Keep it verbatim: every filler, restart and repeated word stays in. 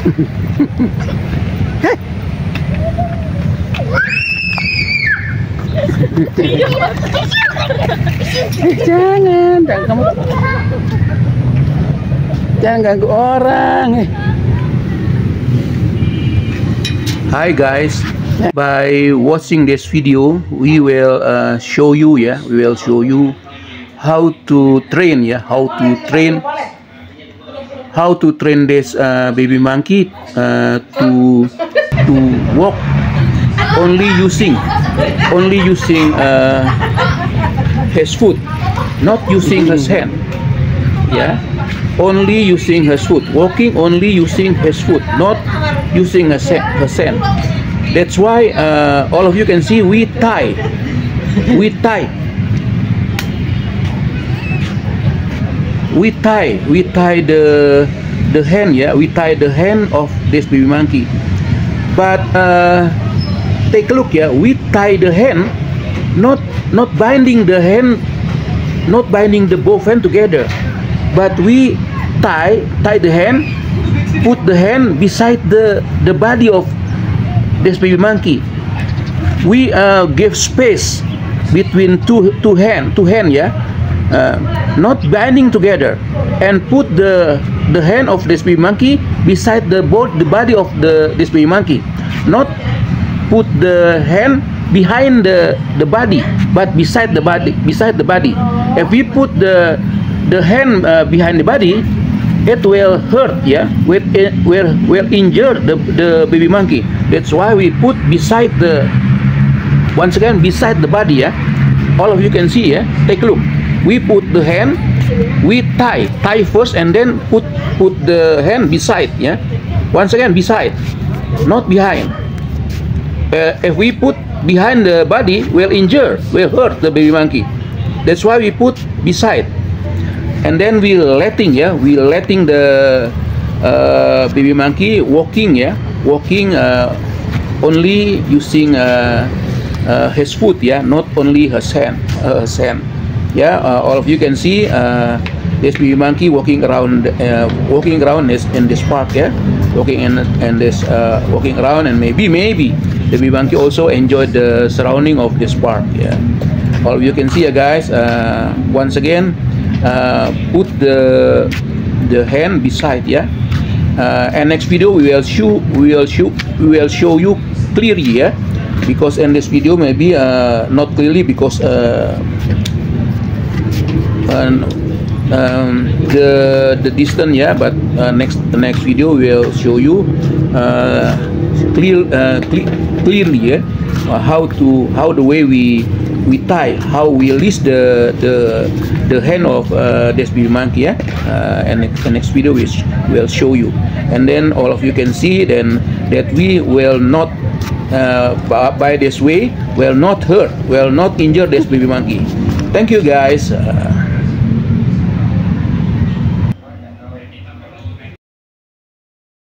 Jangan, jangan kamu, jangan ganggu orang. Hi guys, by watching this video, we will uh, show you, yeah, we will show you how to train, yeah, how to train, how to train this uh, baby monkey uh, to to walk only using, only using uh, his foot, not using his hand, yeah, only using his foot, walking only using his foot, not using his hand. That's why uh, all of you can see we tie, we tie, we tie, we tie the the hand, yeah, we tie the hand of this baby monkey. But uh, take a look, yeah, we tie the hand, not not binding the hand, not binding the both hand together, but we tie tie the hand, put the hand beside the the body of this baby monkey. We uh, give space between two two hand two hand, yeah, uh, not binding together, and put the the hand of this baby monkey beside the both the body of the this baby monkey, not put the hand behind the the body, but beside the body, beside the body. If we put the the hand uh, behind the body, it will hurt, yeah, will will will injure the the baby monkey. That's why we put beside the, once again, beside the body, yeah. All of you can see, yeah. Take a look. We put the hand, we tie tie first, and then put put the hand beside, yeah. Once again, beside, not behind. Uh, if we put behind the body, will injure, will hurt the baby monkey. That's why we put beside. And then we letting, yeah, we letting the uh, baby monkey walking, yeah, walking uh, only using uh, uh, his foot, yeah, not only his hand, uh, his hand, yeah. Uh, all of you can see uh, this baby monkey walking around, uh, walking around this in this park, yeah, walking in in this uh, walking around, and maybe maybe the baby monkey also enjoyed the surrounding of this park, yeah. All of you can see, yeah, guys. Uh, once again. Uh, put the the hand beside, yeah. Uh, and next video we will show we will show we will show you clearly, yeah, because in this video maybe uh, not clearly because uh, um, um, the the distance, yeah. But uh, next the next video will show you uh, clear uh, cle clearly, yeah, uh, how to how the way we we tie, how we release the the the hand of uh, this baby monkey, yeah. Uh, and the next video we will show you, and then all of you can see then that we will not uh, by this way will not hurt, will not injure this baby monkey. Thank you, guys. Uh,